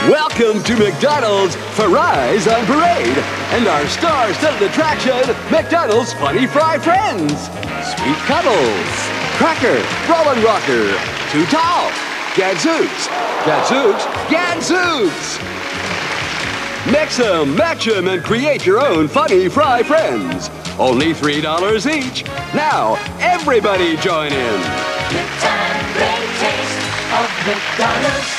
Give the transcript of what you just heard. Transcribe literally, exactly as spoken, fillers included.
Welcome to McDonald's Fries on Parade and our star-studded attraction, McDonald's Funny Fry Friends. Sweet Cuddles, Cracker, Rollin' Rocker, Too Tall, Gadzooks, Gadzooks, Gadzooks. Mix 'em, match 'em, and create your own Funny Fry Friends. Only three dollars each. Now, everybody join in. Good time, great taste of McDonald's.